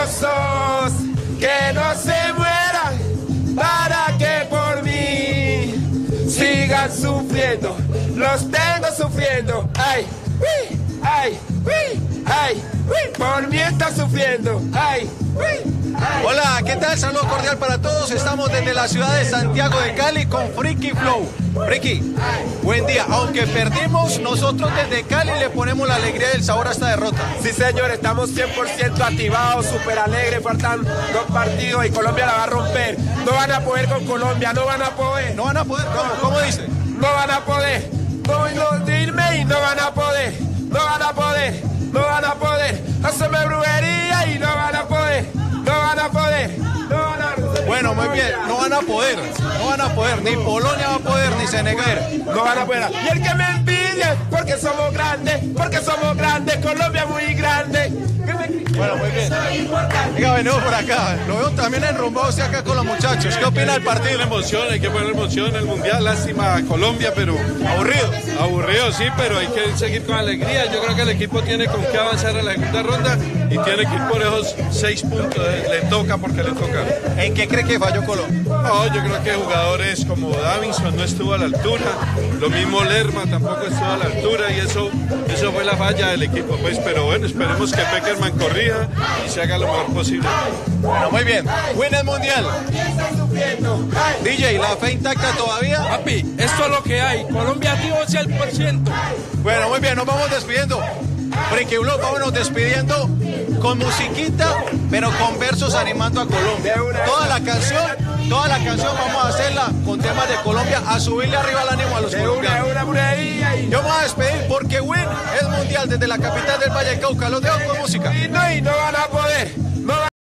los ojos, que no se mueran, para que por mí sigan sufriendo. Los tengo sufriendo. Ay, uy, ay, uy, ay, uy, por mí está sufriendo. Ay, uy. Hola, ¿qué tal? Saludo cordial para todos. Estamos desde la ciudad de Santiago de Cali con Friki Flow. Friki, buen día. Aunque perdimos, nosotros desde Cali le ponemos la alegría y el sabor a esta derrota. Sí, señor, estamos 100% activados, súper alegres. Faltan 2 partidos y Colombia la va a romper. No van a poder con Colombia, no van a poder. ¿No van a poder? ¿Cómo dice? No van a poder. No irme y no van a poder. No van a poder. No van a poder. Hacerme brujería y no van a poder. No van a poder. No van a poder. Bueno, muy bien. No van a poder. No van a poder. Ni Polonia va a poder, ni Senegal. No van a poder. Y el que me envidia, porque somos grandes. Porque somos grandes. Colombia muy grande. Bueno, muy bien. Venga, venimos por acá. Lo veo también enrumbado usted acá con los muchachos. ¿Qué opina del partido? La emoción, hay que poner emoción en el Mundial. Lástima a Colombia, pero... Aburrido. Aburrido, sí, pero hay que seguir con alegría. Yo creo que el equipo tiene con qué avanzar a la segunda ronda y tiene que ir por esos 6 puntos. Le toca porque le toca. ¿En qué cree que falló Colombia? No, yo creo que jugadores como Davinson no estuvo a la altura. Lo mismo Lerma tampoco estuvo a la altura y eso fue la falla del equipo. Pues, pero bueno, esperemos que Peckerman corrija y se haga lo mejor posible. Bueno, muy bien. Win el Mundial. DJ, ¿la fe intacta todavía? Papi, esto es lo que hay. Colombia activo 100%. Bueno, muy bien, nos vamos despidiendo. Friki Blog, vámonos despidiendo con musiquita, pero con versos animando a Colombia. Toda la canción vamos a hacerla con temas de Colombia, a subirle arriba el ánimo a los colombianos. Yo me voy a despedir porque Win es mundial desde la capital del Valle del Cauca. Los dejo con música. Y no